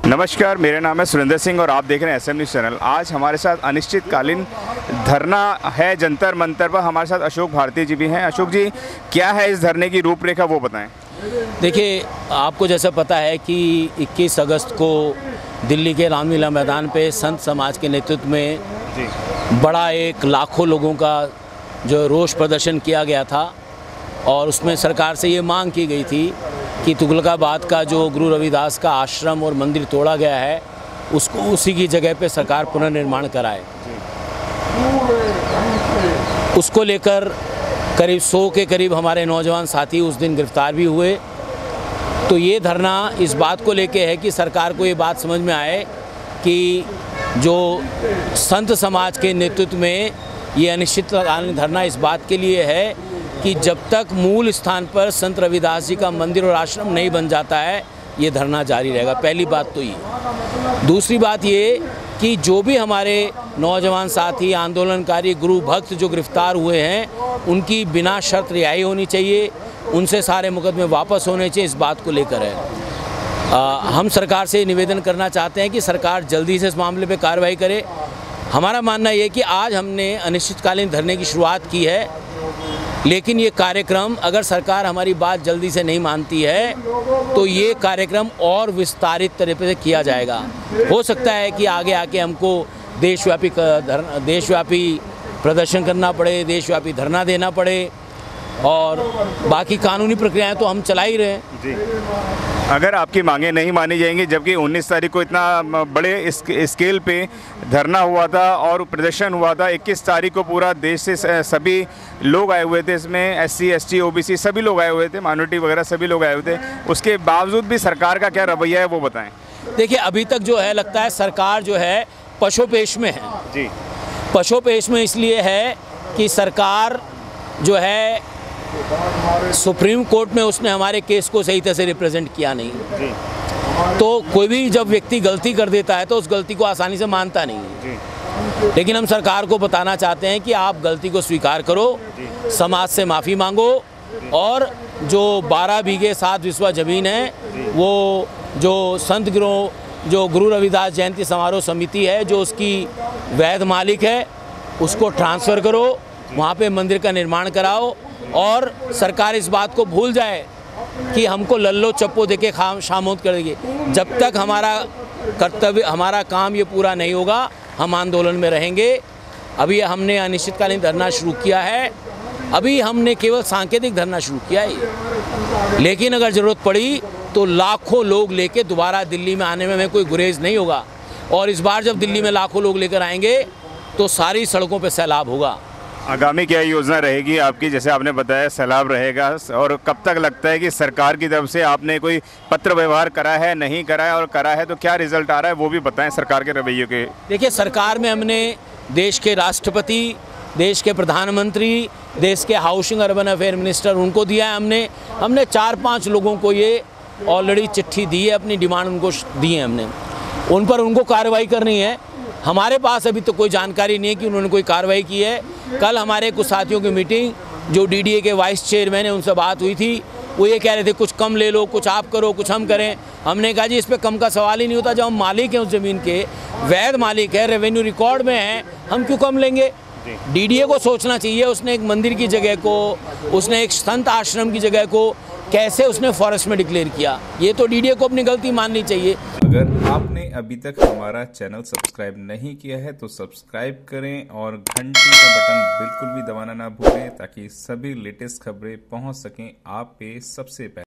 नमस्कार, मेरा नाम है सुरेंद्र सिंह और आप देख रहे हैं एसएम न्यूज़ चैनल। आज हमारे साथ अनिश्चितकालीन धरना है जंतर मंतर पर। हमारे साथ अशोक भारती जी भी हैं। अशोक जी, क्या है इस धरने की रूपरेखा, वो बताएं। देखिए, आपको जैसा पता है कि 21 अगस्त को दिल्ली के रामलीला मैदान पे संत समाज के नेतृत्व में बड़ा एक लाखों लोगों का जो रोष प्रदर्शन किया गया था और उसमें सरकार से ये मांग की गई थी कि तुगलकाबाद का जो गुरु रविदास का आश्रम और मंदिर तोड़ा गया है उसको उसी की जगह पे सरकार पुनर्निर्माण कराए। उसको लेकर करीब 100 के करीब हमारे नौजवान साथी उस दिन गिरफ्तार भी हुए। तो ये धरना इस बात को लेके है कि सरकार को ये बात समझ में आए कि जो संत समाज के नेतृत्व में ये अनिश्चितकालीन धरना इस बात के लिए है कि जब तक मूल स्थान पर संत रविदास जी का मंदिर और आश्रम नहीं बन जाता है ये धरना जारी रहेगा। पहली बात तो ये। दूसरी बात ये कि जो भी हमारे नौजवान साथी आंदोलनकारी गुरु भक्त जो गिरफ्तार हुए हैं उनकी बिना शर्त रिहाई होनी चाहिए, उनसे सारे मुकदमे वापस होने चाहिए, इस बात को लेकर है। हम सरकार से निवेदन करना चाहते हैं कि सरकार जल्दी से इस मामले पे कार्रवाई करे। हमारा मानना ये कि आज हमने अनिश्चितकालीन धरने की शुरुआत की है, लेकिन ये कार्यक्रम अगर सरकार हमारी बात जल्दी से नहीं मानती है तो ये कार्यक्रम और विस्तारित तरीके से किया जाएगा। हो सकता है कि आगे आके हमको देशव्यापी प्रदर्शन करना पड़े, देशव्यापी धरना देना पड़े और बाकी कानूनी प्रक्रियाएं तो हम चला ही रहे हैं। जी, अगर आपकी मांगें नहीं मानी जाएंगी, जबकि 19 तारीख को इतना बड़े स्केल पे धरना हुआ था और प्रदर्शन हुआ था, 21 तारीख को पूरा देश से सभी लोग आए हुए थे, इसमें SC ST OBC सभी लोग आए हुए थे, माइनॉरिटी वगैरह सभी लोग आए हुए थे, उसके बावजूद भी सरकार का क्या रवैया है वो बताएं। देखिए, अभी तक जो है लगता है सरकार जो है पशोपेश में है। जी, पशोपेश में इसलिए है कि सरकार जो है सुप्रीम कोर्ट में उसने हमारे केस को सही तरह से रिप्रेजेंट किया नहीं। जी। तो कोई भी जब व्यक्ति गलती कर देता है तो उस गलती को आसानी से मानता नहीं है। जी। लेकिन हम सरकार को बताना चाहते हैं कि आप गलती को स्वीकार करो, समाज से माफ़ी मांगो और जो 12 बीघे 7 विस्वा ज़मीन है वो जो संत गुरु रविदास जयंती समारोह समिति है जो उसकी वैध मालिक है उसको ट्रांसफ़र करो, वहाँ पे मंदिर का निर्माण कराओ और सरकार इस बात को भूल जाए कि हमको लल्लो चप्पो देके शामोद कर देगी। जब तक हमारा कर्तव्य हमारा काम ये पूरा नहीं होगा हम आंदोलन में रहेंगे। अभी हमने अनिश्चितकालीन धरना शुरू किया है, अभी हमने केवल सांकेतिक धरना शुरू किया है, लेकिन अगर ज़रूरत पड़ी तो लाखों लोग लेके दोबारा दिल्ली में आने में हमें कोई गुरेज नहीं होगा। और इस बार जब दिल्ली में लाखों लोग लेकर आएंगे तो सारी सड़कों पर सैलाब होगा। आगामी क्या योजना रहेगी आपकी? जैसे आपने बताया सैलाब रहेगा, और कब तक लगता है कि सरकार की तरफ से आपने कोई पत्र व्यवहार करा है, नहीं करा है, और करा है तो क्या रिजल्ट आ रहा है वो भी बताएं सरकार के रवैये के। देखिए, सरकार में हमने देश के राष्ट्रपति, देश के प्रधानमंत्री, देश के हाउसिंग अर्बन अफेयर मिनिस्टर उनको दिया है। हमने 4-5 लोगों को ये ऑलरेडी चिट्ठी दी है, अपनी डिमांड उनको दी है हमने, उन पर उनको कार्रवाई करनी है। हमारे पास अभी तो कोई जानकारी नहीं है कि उन्होंने कोई कार्रवाई की है। कल हमारे कुछ साथियों की मीटिंग जो DDA के वाइस चेयरमैन है उनसे बात हुई थी, वो ये कह रहे थे कुछ कम ले लो, कुछ आप करो, कुछ हम करें। हमने कहा जी इस पे कम का सवाल ही नहीं होता, जब हम मालिक हैं उस ज़मीन के, वैध मालिक है, रेवेन्यू रिकॉर्ड में है, हम क्यों कम लेंगे। DDA को सोचना चाहिए, उसने एक मंदिर की जगह को, उसने एक संत आश्रम की जगह को कैसे उसने फॉरेस्ट में डिक्लेयर किया, ये तो DDA को अपनी गलती माननी चाहिए। अगर आपने अभी तक हमारा चैनल सब्सक्राइब नहीं किया है तो सब्सक्राइब करें और घंटी का बटन बिल्कुल भी दबाना ना भूलें ताकि सभी लेटेस्ट खबरें पहुंच सकें आप पे सबसे पहले।